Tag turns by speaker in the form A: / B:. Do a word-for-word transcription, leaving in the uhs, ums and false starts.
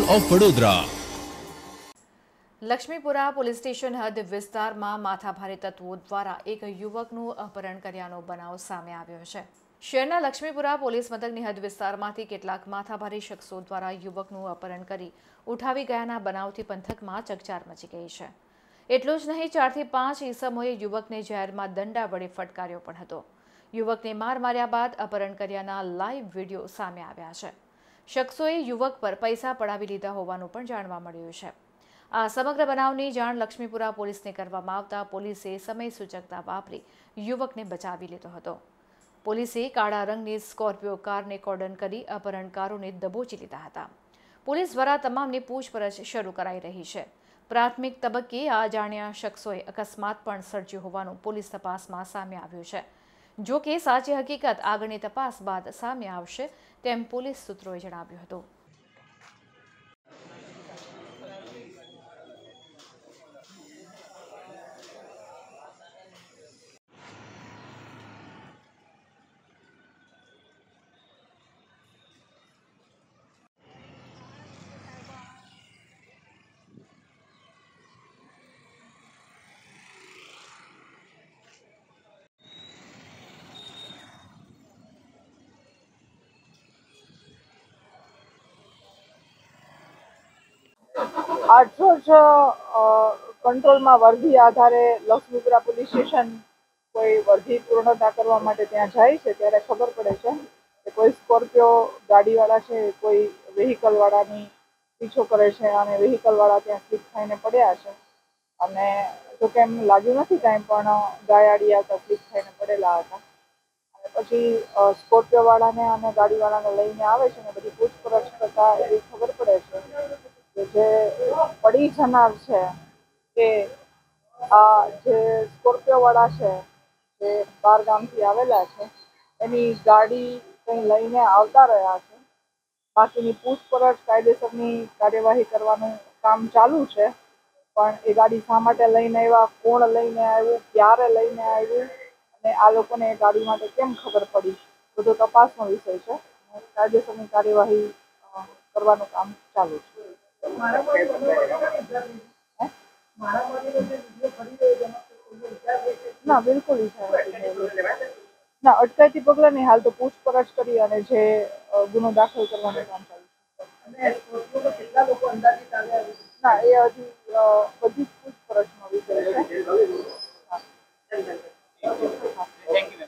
A: Of Vadodara.
B: Laxmipura police station હદ વિસ્તારમાં માથાભારે તત્વો દ્વારા એક યુવકનું અપહરણ કર્યાનો બનાવ સામે આવ્યો છે। શહેરના લક્ષ્મીપુરા પોલીસ મથકની હદ વિસ્તારમાંથી કેટલાક માથાભારે શખ્સો દ્વારા યુવકનું અપહરણ કરી ઉઠાવી ગયાના બનાવથી પંથકમાં ચકચાર મચી ગઈ છે। એટલું જ નહીં, ચારથી પાંચ ઈસમોએ યુવકને જાહેરમાં દંડા વડે ફટકાર્યો પણ હતો। યુવકને માર માર્યા બાદ અપહરણ કર્યાના લાઈવ વિડીયો સામે આવ્યા છે। શખ્સોએ યુવક પર પૈસા પડાવી લીધા હોવાનું પણ જાણવા મળ્યું છે। આ સમગ્ર બનાવની જાણ લક્ષ્મીપુરા પોલીસને કરવામાં આવતા પોલીસે સમય સૂચકતા વાપરી યુવકને બચાવી લીધો હતો। પોલીસે કાળા રંગની સ્કોર્પિયો કારને કોર્ડન કરી અપહરણકારોને દબોચી લીધા હતા। પોલીસ દ્વારા તમામની પૂછપરછ શરૂ કરાઈ રહી છે। પ્રાથમિક તબક્કે આ અજાણ્યા શખ્સોએ અકસ્માત પણ સર્જ્યો હોવાનું પોલીસ તપાસમાં સામે આવ્યું છે। જો કે સાચી હકીકત આગળની તપાસ બાદ સામે આવશે તેમ પોલીસ સૂત્રોએ જણાવ્યું હતું।
C: આજ રોજ કંટ્રોલમાં વર્ધી આધારે લક્ષ્મીપુરા પોલીસ સ્ટેશન કોઈ વર્ધી પૂર્ણતા કરવા માટે ત્યાં જાય છે ત્યારે ખબર પડે છે કે કોઈ સ્કોર્પિયો ગાડીવાળા છે કોઈ વેહિકલવાળાની પીછો કરે છે અને વેહિકલવાળા ત્યાં સ્લીપ થઈને પડ્યા છે અને જોકે એમ લાગ્યું નથી કાંઈ પણ ગાયાડી આવતા સ્લીપ થઈને પડેલા હતા અને પછી સ્કોર્પિયોવાળાને અને ગાડીવાળાને લઈને આવે છે અને બધી પૂછપરછ કરતા એવી ખબર પડે છે જે પડી જનાર છે કે આ જે સ્કોર્પિયો વાળા છે જે બાર ગામથી આવેલા છે એની ગાડી કંઈ લઈને આવતા રહ્યા છે। બાકીની પૂછપરછ કાયદેસરની કાર્યવાહી કરવાનું કામ ચાલુ છે, પણ એ ગાડી શા માટે લઈને આવ્યા, કોણ લઈને આવ્યું, ક્યારે લઈને આવ્યું અને આ લોકોને એ ગાડી માટે કેમ ખબર પડી, બધો તપાસનો વિષય છે। કાયદેસરની કાર્યવાહી કરવાનું કામ ચાલુ છે। ના, બિલકુલ ના, અટકાયતી પગલાં નહીં, હાલ તો પૂછપરછ કરી અને જે ગુનો દાખલ કરવાનું કામ ચાલુ છે। ના, એ હજી બધી જ પૂછપરછનો વિષય છે।